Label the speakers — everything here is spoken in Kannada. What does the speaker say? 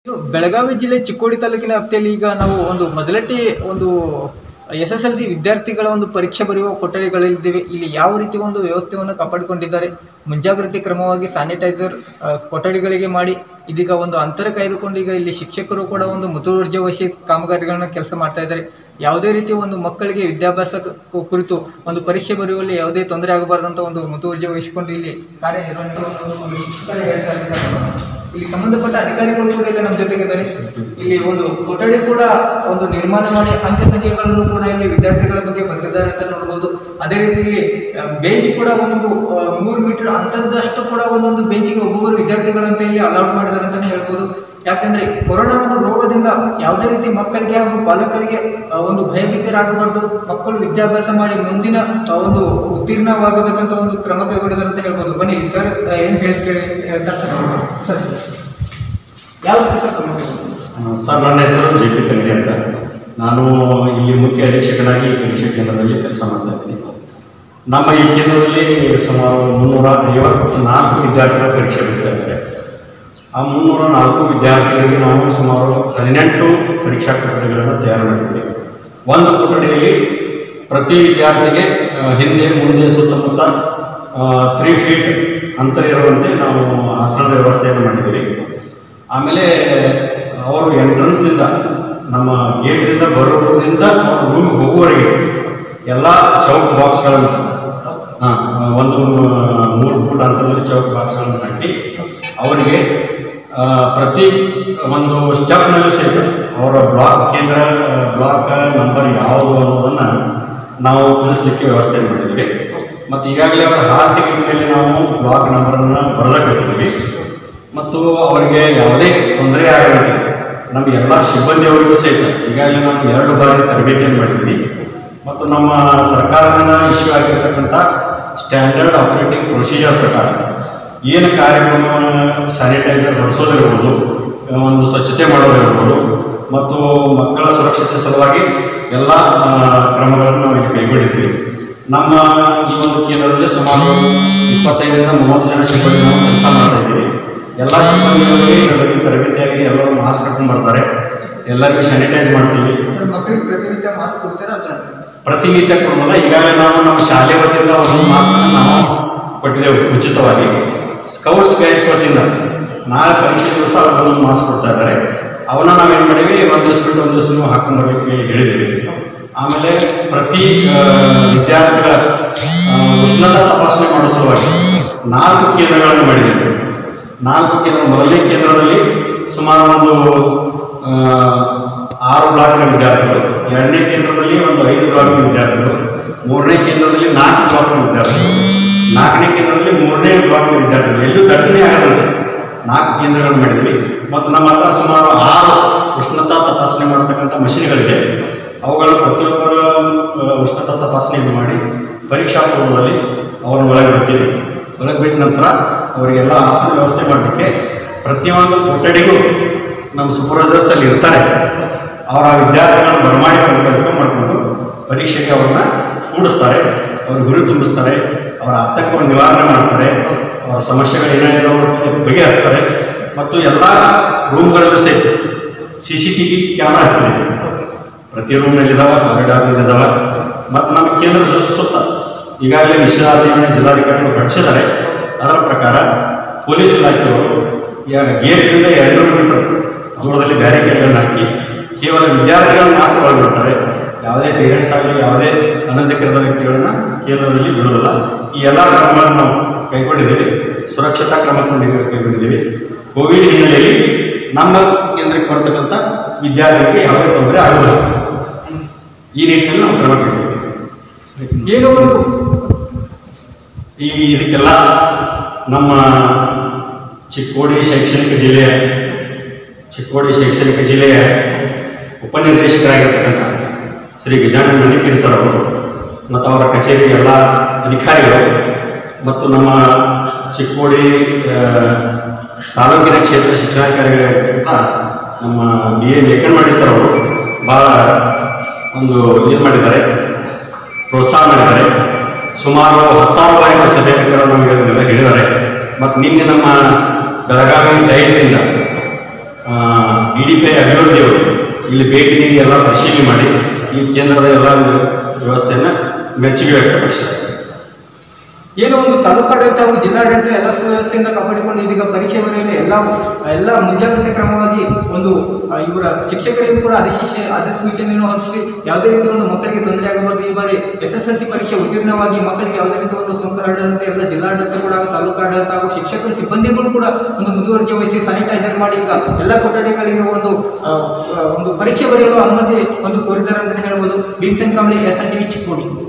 Speaker 1: ಬೆಳಗಾವಿ ಜಿಲ್ಲೆ ಚಿಕ್ಕೋಡಿ ತಾಲೂಕಿನ ವ್ಯಾಪ್ತಿಯಲ್ಲಿ ಈಗ ನಾವು ಒಂದು ಮೊದಲಟ್ಟಿ ಒಂದು SSLC ವಿದ್ಯಾರ್ಥಿಗಳ ಒಂದು ಪರೀಕ್ಷೆ ಬರೆಯುವ ಕೊಠಡಿಗಳಿದ್ದೇವೆ. ಇಲ್ಲಿ ಯಾವ ರೀತಿ ಒಂದು ವ್ಯವಸ್ಥೆಯನ್ನು ಕಾಪಾಡಿಕೊಂಡಿದ್ದಾರೆ, ಮುಂಜಾಗ್ರತೆ ಕ್ರಮವಾಗಿ ಸ್ಯಾನಿಟೈಸರ್ ಕೊಠಡಿಗಳಿಗೆ ಮಾಡಿ ಇದೀಗ ಒಂದು ಅಂತರ ಕಾಯ್ದುಕೊಂಡು ಈಗ ಇಲ್ಲಿ ಶಿಕ್ಷಕರು ಕೂಡ ಒಂದು ಮುತುವರ್ಜಿ ವಹಿಸಿ ಕಾಮಗಾರಿಗಳನ್ನ ಕೆಲಸ ಮಾಡ್ತಾ ಇದ್ದಾರೆ. ಯಾವುದೇ ರೀತಿ ಒಂದು ಮಕ್ಕಳಿಗೆ ವಿದ್ಯಾಭ್ಯಾಸ ಕುರಿತು ಒಂದು ಪರೀಕ್ಷೆ ಬರೆಯುವಲ್ಲಿ ಯಾವುದೇ ತೊಂದರೆ ಆಗಬಾರ್ದಂತ ಒಂದು ಮುತುವರ್ಜಿ ವಹಿಸಿಕೊಂಡು ಇಲ್ಲಿ ಕಾರ್ಯನಿರ್ವಹಿಸಿದ್ದಾರೆ ಹೇಳ್ತಾ ಇದ್ದಾರೆ. ಇಲ್ಲಿ ಸಂಬಂಧಪಟ್ಟ ಅಧಿಕಾರಿಗಳು ಕೂಡ ಇಲ್ಲಿ ನಮ್ಮ ಜೊತೆಗಿದ್ದಾರೆ. ಇಲ್ಲಿ ಒಂದು ಕೊಠಡಿ ಕೂಡ ಒಂದು ನಿರ್ಮಾಣ ಮಾಡಿ ಅಂತ್ಯ ಸಂಖ್ಯೆಗಳನ್ನು ಕೂಡ ಇಲ್ಲಿ ವಿದ್ಯಾರ್ಥಿಗಳ ಬಗ್ಗೆ ಬಂದಿದ್ದಾರೆ ಅಂತ ನೋಡಬಹುದು. ಅದೇ ರೀತಿ ಇಲ್ಲಿ ಬೆಂಚ್ ಕೂಡ ಒಂದು 3 ಮೀಟರ್ ಅಂತರದಷ್ಟು ಕೂಡ ಒಂದೊಂದು ಬೆಂಚಿಗೆ ಒಬ್ಬೊಬ್ಬರು ವಿದ್ಯಾರ್ಥಿಗಳಂತ ಇಲ್ಲಿ ಅಲೌಟ್ ಮಾಡಿದ್ದಾರೆ ಅಂತಾನೆ ಹೇಳ್ಬೋದು. ಯಾಕಂದ್ರೆ ಕೊರೋನಾ ಒಂದು ರೋಗದಿಂದ ಯಾವುದೇ ರೀತಿ ಮಕ್ಕಳಿಗೆ ಹಾಗೂ ಪಾಲಕರಿಗೆ ಒಂದು ಭಯಭೀತರಾಗಬಾರ್ದು, ಮಕ್ಕಳು ವಿದ್ಯಾಭ್ಯಾಸ ಮಾಡಿ ಮುಂದಿನ ಒಂದು ಉತ್ತೀರ್ಣವಾಗಬೇಕಂತ ಒಂದು ಕ್ರಮ ಕೈಗೊಂಡಿದ್ದಾರೆ ಅಂತ ಹೇಳ್ಬೋದು. ಬನ್ನಿ ಸರ್ ಏನ್ ಹೇಳ್ತಾ ಸರ್, ಯಾವ ರೀತಿ ಸರ್ ಕ್ರಮ?
Speaker 2: ಸರ್, ನನ್ನ ಹೆಸರು JP ತಂಗಿ ಅಂತ. ನಾನು ಇಲ್ಲಿ ಮುಖ್ಯ ಅಧೀಕ್ಷಕನಾಗಿ ಪರೀಕ್ಷಾ ಕೇಂದ್ರದಲ್ಲಿ ಕೆಲಸ ಮಾಡ್ತಾ ಇದ್ದೀನಿ. ನಮ್ಮ ಈ ಕೇಂದ್ರದಲ್ಲಿ ಸುಮಾರು 354 ವಿದ್ಯಾರ್ಥಿಗಳ ಪರೀಕ್ಷೆ ಬರೀತಾ ಇದ್ದಾರೆ. ಆ 304 ವಿದ್ಯಾರ್ಥಿಗಳಿಗೆ ನಾವು ಸುಮಾರು 18 ಪರೀಕ್ಷಾ ಕೊಠಡಿಗಳನ್ನು ತಯಾರು ಮಾಡಿದ್ದೀವಿ. ಒಂದು ಕೊಠಡಿಯಲ್ಲಿ ಪ್ರತಿ ವಿದ್ಯಾರ್ಥಿಗೆ ಹಿಂದೆ ಮುಂದೆ ಸುತ್ತಮುತ್ತ 3 ಫೀಟ್ ಅಂತರ ಇರುವಂತೆ ನಾವು ಆಸನದ ವ್ಯವಸ್ಥೆಯನ್ನು ಮಾಡಿದ್ದೀವಿ. ಆಮೇಲೆ ಅವರು ಎಂಟ್ರೆನ್ಸಿಂದ ನಮ್ಮ ಗೇಟಿಂದ ಬರೋದ್ರಿಂದ ರೂಮಿಗೆ ಹೋಗುವವರೆಗೆ ಎಲ್ಲ ಚೌಕ್ ಬಾಕ್ಸ್ಗಳನ್ನು ಒಂದು 3 ಫೂಟ್ ಅಂತರದಲ್ಲಿ ಚೌಕ್ ಬಾಕ್ಸ್ಗಳನ್ನು ಹಾಕಿ ಅವರಿಗೆ ಪ್ರತಿ ಒಂದು ಸ್ಟೆಪ್ನಲ್ಲಿ ಸಹಿತ ಅವರ ಬ್ಲಾಕ್ ನಂಬರ್ ಯಾವುದು ಅನ್ನೋದನ್ನು ನಾವು ತಿಳಿಸ್ಲಿಕ್ಕೆ ವ್ಯವಸ್ಥೆ ಮಾಡಿದ್ದೀವಿ. ಮತ್ತು ಈಗಾಗಲೇ ಅವರ ಹಾಲ್ ಟಿಕೆಟ್ ಮೇಲೆ ನಾವು ಬ್ಲಾಕ್ ನಂಬರನ್ನು ಬರೆದಿದ್ದೀವಿ. ಮತ್ತು ಅವರಿಗೆ ಯಾವುದೇ ತೊಂದರೆ ಆಗದಂತೆ ನಮ್ಮ ಎಲ್ಲ ಸಿಬ್ಬಂದಿಯವರಿಗೂ ಸಹಿತ ಈಗಾಗಲೇ ನಾವು 2 ಬಾರಿ ತರಬೇತಿಯನ್ನು ಮಾಡಿದ್ದೀವಿ. ಮತ್ತು ನಮ್ಮ ಸರ್ಕಾರದಿಂದ ಇಶ್ಯೂ ಆಗಿರ್ತಕ್ಕಂಥ ಸ್ಟ್ಯಾಂಡರ್ಡ್ ಆಪರೇಟಿಂಗ್ ಪ್ರೊಸೀಜರ್ ಪ್ರಕಾರ ಏನು ಕಾರ್ಯಕ್ರಮವನ್ನು ಸ್ಯಾನಿಟೈಸರ್ ಬಳಸೋದಿರ್ಬೋದು, ಒಂದು ಸ್ವಚ್ಛತೆ ಮಾಡೋದಿರ್ಬೋದು, ಮತ್ತು ಮಕ್ಕಳ ಸುರಕ್ಷತೆ ಸಲುವಾಗಿ ಎಲ್ಲ ಕ್ರಮಗಳನ್ನು ನಾವು ಇಲ್ಲಿ ಕೈಗೊಂಡಿದ್ದೀವಿ. ನಮ್ಮ ಈ ಒಂದು ಕೇಂದ್ರದಲ್ಲಿ ಸುಮಾರು 25ರಿಂದ 30 ಜನ ಸಿಬ್ಬಂದಿ ನಾವು ಕೆಲಸ ಮಾಡ್ತಾ ಇದ್ದೀವಿ. ಎಲ್ಲ ಸಿಬ್ಬಂದಿಗಳಿಗೆ ಇದರಲ್ಲಿ ತರಬೇತಿಯಾಗಿ ಎಲ್ಲರೂ ಮಾಸ್ಕ್ ಹಾಕೊಂಡು ಬರ್ತಾರೆ. ಎಲ್ಲರಿಗೂ ಸ್ಯಾನಿಟೈಸ್ ಮಾಡ್ತೀವಿ.
Speaker 1: ಮಕ್ಕಳಿಗೆ ಪ್ರತಿನಿತ್ಯ ಮಾಸ್ಕ್ ಕೊಡ್ತೀರಾ?
Speaker 2: ಪ್ರತಿನಿತ್ಯ ಕೊಡೋಲ್ಲ. ಈಗಾಗಲೇ ನಾವು ನಮ್ಮ ಶಾಲೆ ವತಿಯಿಂದ ಒಂದು ಮಾಸ್ಕನ್ನು ನಾವು ಕೊಟ್ಟಿದ್ದೇವೆ ಉಚಿತವಾಗಿ. ಸ್ಕೌಟ್ಸ್ ಗೈಡ್ಸ್ ವತಿಯಿಂದ ನಾಳೆ ಪರೀಕ್ಷೆ ದಿವಸ ಅವರೊಂದು ಮಾಸ್ಕ್ ಕೊಡ್ತಾ ಇದ್ದಾರೆ. ಅವನ್ನ ನಾವೇನು ಮಾಡಿವಿ, ಒಂದು ದಿವಸ ಬಿಟ್ಟು ಒಂದು ದಿವಸ ಹಾಕೊಂಡು ಬರಲಿಕ್ಕೆ ಹೇಳಿದ್ದೀವಿ. ಆಮೇಲೆ ಪ್ರತಿ ವಿದ್ಯಾರ್ಥಿಗಳ ಉಷ್ಣತಾ ತಪಾಸಣೆ ಮಾಡೋ ಸಲುವಾಗಿ 4 ಕೇಂದ್ರಗಳನ್ನು ಮಾಡಿದ್ದೀವಿ. 4 ಕೇಂದ್ರ, ಮೊದಲನೇ ಕೇಂದ್ರದಲ್ಲಿ ಸುಮಾರು ಒಂದು 6 ಬ್ಲಾಕ್ನ ವಿದ್ಯಾರ್ಥಿಗಳು, 2ನೇ ಕೇಂದ್ರದಲ್ಲಿ ಒಂದು 5 ಬ್ಲಾಕ್ನ ವಿದ್ಯಾರ್ಥಿಗಳು, 3ನೇ ಕೇಂದ್ರದಲ್ಲಿ 4 ಬ್ಲಾಕ್ನ ವಿದ್ಯಾರ್ಥಿಗಳು, 4ನೇ ಕೇಂದ್ರದಲ್ಲಿ 3ನೇ ಬ್ಲಾಕ್ನ ವಿದ್ಯಾರ್ಥಿಗಳು. ಎಲ್ಲೂ ಘಟನೆ ಆಗದಂತೆ 4 ಕೇಂದ್ರಗಳನ್ನು ಮಾಡಿದ್ವಿ. ಮತ್ತು ನಮ್ಮ ಹತ್ರ ಸುಮಾರು 6 ಉಷ್ಣತಾ ತಪಾಸಣೆ ಮಾಡತಕ್ಕಂಥ ಮಷಿನ್ಗಳಿವೆ. ಅವುಗಳನ್ನು ಪ್ರತಿಯೊಬ್ಬರ ಉಷ್ಣತಾ ತಪಾಸಣೆಯನ್ನು ಮಾಡಿ ಪರೀಕ್ಷಾ ಪೂರ್ವದಲ್ಲಿ ಅವರನ್ನು ಒಳಗೆ ಬಿಡ್ತೀವಿ. ಒಳಗೆ ಬಿಟ್ಟ ನಂತರ ಅವರಿಗೆಲ್ಲ ಆಸನ ವ್ಯವಸ್ಥೆ ಮಾಡಲಿಕ್ಕೆ ಪ್ರತಿಯೊಂದು ಕೊಠಡಿಗೂ ನಮ್ಮ ಸೂಪರ್ವೈಸರ್ಸ್ ಅಲ್ಲಿ ಇರ್ತಾರೆ. ಅವರ ವಿದ್ಯಾರ್ಥಿಗಳನ್ನು ಬರಮಾಡಿಕೊಂಡು ಮಾಡಿಕೊಂಡು ಪರೀಕ್ಷೆಗೆ ಅವ್ರನ್ನ ಕೂಡಿಸ್ತಾರೆ, ಅವ್ರ ಗುರಿ ತುಂಬಿಸ್ತಾರೆ, ಅವರ ಆತಂಕವನ್ನು ನಿವಾರಣೆ ಮಾಡ್ತಾರೆ, ಅವರ ಸಮಸ್ಯೆಗಳು ಏನಾದರೂ ಬಗೆಹರಿಸ್ತಾರೆ. ಮತ್ತು ಎಲ್ಲ ರೂಮ್ಗಳಲ್ಲೂ ಸಹಿತ CCTV ಕ್ಯಾಮ್ರಾ ಹಾಕ್ತೀವಿ. ಪ್ರತಿ ರೂಮ್ನಲ್ಲಿದ್ದಾವೆ, ಕಾರಿಡಾರ್ನಲ್ಲಿದ್ದಾವೆ. ಮತ್ತು ನಮ್ಮ ಕೇಂದ್ರ ಸುತ್ತ ಈಗಾಗಲೇ ನಿಷೇಧಾಜ್ಞೆಯನ್ನು ಜಿಲ್ಲಾಧಿಕಾರಿಗಳು ಹೊರಡಿಸಿದ್ದಾರೆ. ಅದರ ಪ್ರಕಾರ ಪೊಲೀಸ್ ಇಲಾಖೆಯವರು ಈಗ ಗೇಟ್ನಿಂದ 200 ಮೀಟರ್ ದೂರದಲ್ಲಿ ಬ್ಯಾರಿಕೇಡ್ಗಳನ್ನು ಹಾಕಿ ಕೇವಲ ವಿದ್ಯಾರ್ಥಿಗಳನ್ನು ಮಾತ್ರ ಒಳಗಿಡ್ತಾರೆ. ಯಾವುದೇ ಪೇರೆಂಟ್ಸ್ ಆಗಲಿ ಯಾವುದೇ ಅನಧಿಕೃತ ವ್ಯಕ್ತಿಗಳನ್ನ ಕೇಂದ್ರದಲ್ಲಿ ಬಿಡುವುದಿಲ್ಲ. ಈ ಎಲ್ಲ ಕ್ರಮಗಳನ್ನು ನಾವು ಕೈಗೊಂಡಿದ್ದೀವಿ. ಸುರಕ್ಷತಾ ಕ್ರಮ ಕೈಗೊಂಡಿದ್ದೀವಿ. ಕೋವಿಡ್ ಹಿನ್ನೆಲೆಯಲ್ಲಿ ನಮ್ಮ ಕೇಂದ್ರಕ್ಕೆ ಬರ್ತಕ್ಕಂಥ ವಿದ್ಯಾರ್ಥಿಗಳಿಗೆ ಯಾವುದೇ ತೊಂದರೆ ಆಗುವುದಿಲ್ಲ. ಈ ನಿಟ್ಟಿನಲ್ಲಿ ನಾವು ಕ್ರಮ ಕೈಗೊಂಡಿದ್ದೀವಿ.
Speaker 1: ಏನೋ
Speaker 2: ಇದಕ್ಕೆಲ್ಲ ನಮ್ಮ ಚಿಕ್ಕೋಡಿ ಶೈಕ್ಷಣಿಕ ಜಿಲ್ಲೆಯ ಉಪನಿರ್ದೇಶಕರಾಗಿರ್ತಕ್ಕಂಥ ಶ್ರೀ ಗಜಾನನ ಮಣಿಕೇರಿ ಸರ್ ಅವರು ಮತ್ತು ಅವರ ಕಚೇರಿ ಎಲ್ಲ ಅಧಿಕಾರಿಗಳು ಮತ್ತು ನಮ್ಮ ಚಿಕ್ಕೋಡಿ ತಾಲೂಕಿನ ಕ್ಷೇತ್ರ ಶಿಕ್ಷಣಾಧಿಕಾರಿಗಳಾಗಿರ್ತಕ್ಕಂಥ ನಮ್ಮ BA ಲೇಖನವಾಡಿ ಸರ್ ಅವರು ಭಾಳ ಒಂದು ಏನು ಮಾಡಿದ್ದಾರೆ, ಪ್ರೋತ್ಸಾಹ ಮಾಡಿದ್ದಾರೆ. ಸುಮಾರು 16 ಬಾರಿ ಸಭೆಗಳು ನಮಗೆ ಹೇಳಿದ್ದಾರೆ. ಮತ್ತು ನಿನ್ನೆ ನಮ್ಮ ಬೆಳಗಾವಿ ಡೈರಿಯಿಂದ DDPI ಅಭಿವೃದ್ಧಿಯವರು ಇಲ್ಲಿ ಭೇಟಿ ನೀಡಿ ಎಲ್ಲ ಪರಿಶೀಲನೆ ಮಾಡಿ ಈ ಕೇಂದ್ರದ ಎಲ್ಲ ವ್ಯವಸ್ಥೆಯನ್ನು ಮೆಚ್ಚುಗೆ ವ್ಯಕ್ತಪಡಿಸಿದ್ದಾರೆ.
Speaker 1: ಏನೋ ಒಂದು ತಾಲೂಕಾಡಳಿತ ಹಾಗೂ ಜಿಲ್ಲಾಡಳಿತ ಎಲ್ಲ ಸುವ್ಯವಸ್ಥೆಯಿಂದ ಕಾಪಾಡಿಕೊಂಡು ಇದೀಗ ಪರೀಕ್ಷೆ ಬರೆಯಲು ಎಲ್ಲ ಮುಂಜಾಗ್ರತೆ ಕ್ರಮವಾಗಿ ಒಂದು ಇವರ ಶಿಕ್ಷಕರಿಗೂ ಕೂಡ ಅಧಿಸೂಚನೆಯನ್ನು ಹೊರಡಿಸಿ ಯಾವುದೇ ರೀತಿ ಒಂದು ಮಕ್ಕಳಿಗೆ ತೊಂದರೆ ಆಗಬಾರದು. ಈ ಬಾರಿ SSLC ಪರೀಕ್ಷೆ ಉತ್ತೀರ್ಣವಾಗಿ ಮಕ್ಕಳಿಗೆ ಯಾವುದೇ ರೀತಿ ಒಂದು ಸೋಂಕು ಹರಡದಂತೆ ಎಲ್ಲ ಜಿಲ್ಲಾಡಳಿತ ಕೂಡ ತಾಲೂಕಾಡಳಿತ ಹಾಗೂ ಶಿಕ್ಷಕರು ಸಿಬ್ಬಂದಿಗಳು ಕೂಡ ಒಂದು ಮುತುವರ್ಜಿ ವಹಿಸಿ ಸ್ಯಾನಿಟೈಸರ್ ಮಾಡಿ ಈಗ ಎಲ್ಲ ಕೊಠಡಿಗಳಿಗೆ ಒಂದು ಪರೀಕ್ಷೆ ಬರೆಯಲು ಅನುಮತಿ ಒಂದು ಕೋರಿದ್ದಾರೆ ಅಂತ ಹೇಳ್ಬೋದು. ಭೀಮಸೇನ್ ಕಾಂಬ್ಳಿ, S9TV, ಚಿಕ್ಕೋಡಿ.